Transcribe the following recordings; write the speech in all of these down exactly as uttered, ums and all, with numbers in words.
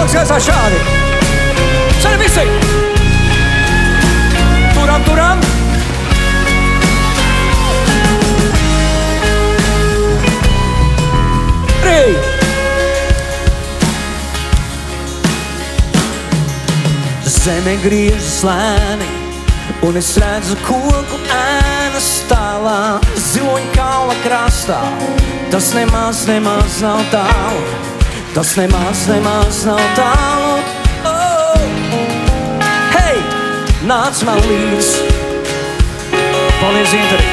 rokas gaisā šādi. Ceļ visi! Turam, turam! Rī! Zeme griežas lēni, un es redzu koku ēnas tālā, ziloņa kalna krastā. Tas nemaz, nemaz nav tālu, tas nemaz, nemaz nav tālu. Oh! Hei, nāc man līdz! Paldies, Interi!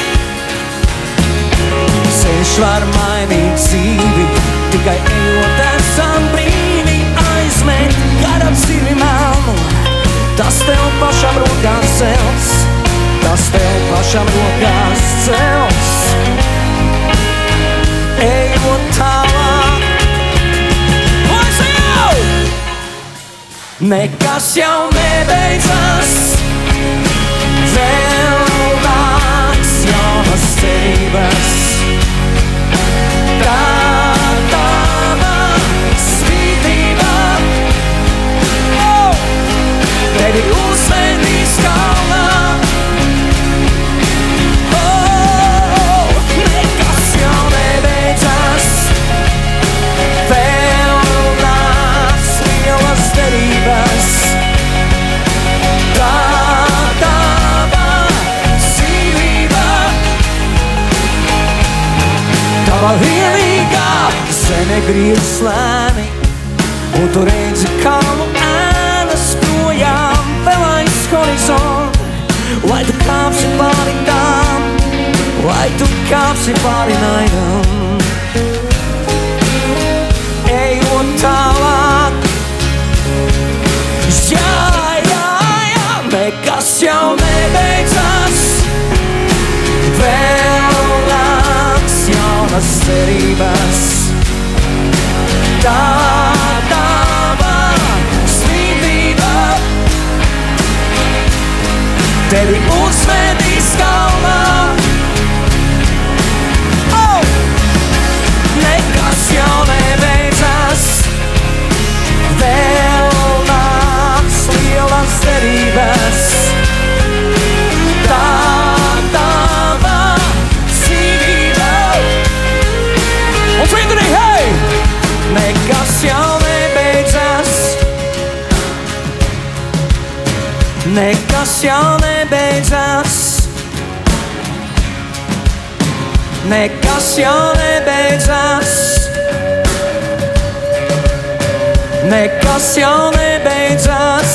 Ceļš var mainīt dzīvi, tikai ejot esam brīvi. Aizmet garam dzīvi melnu, tas tev pašam rokās cels, tas tev pašam rokās cels. Ejot tālāk, lai jau! Nekas jau nebeidzas, vēl nāks jaunas cerības. Tā tava svītība, oh! Tevi uzvedīs kalnā. Oh! Nekas jau nebeidzas, vēl nāks lielas derības. Tā tava dzīvība, tava vienīgā. Zeme griežas lēni, un tu redzi kalnu ēnas projām vēl aiz horizonta. Lai tu kāpsi pāri tām, lai tu kāpsi pāri naidam. Ejot tālāk, jā, jā, jā, nekas jau nebeidzas, vēl nāks jaunas cerības. Tā tava svītība, tevi uzvedīs kalnā. Oh! Nekas jau nebeidzas, vēl nāks lielas cerības. Tā tava dzīvība. Un Friedrī, hei! Nekas jau nebeidzas, nekas jau nebeidzas, nekas jau nebeidzas, nekas jau nebeidzas,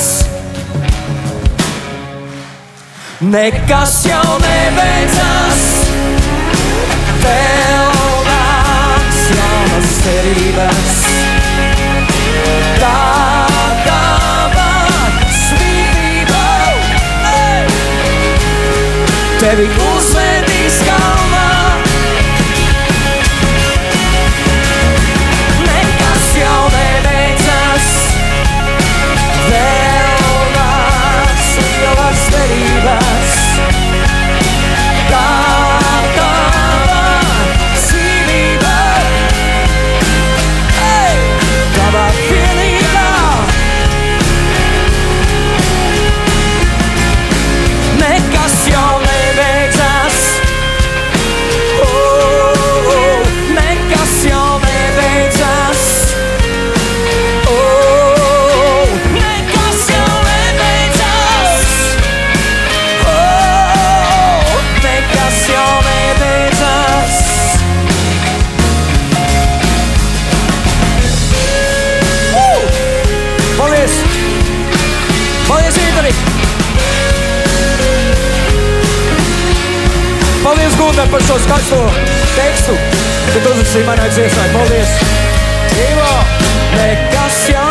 nekas jau nebeidzas, vēl nāks jaunas cerības. Tā tava svītība, tevi uzvedīs kalnā. Nekas jau nebeidzas, vēl nāks lielas derības. Tā tava dzīvība, tava vienīgā. Nekas jau nebeidzas, oh, oh, nekas jau nebeidzas, oh, nekas jau nebeidzas, oh, nekas jau nebeidzas. Uh! Paldies! Paldies, Interi! Paldies, Gunter, par šo skaisto tekstu, kad uzrakstīji manai dziesmai. Paldies! Ivo! Nekas jau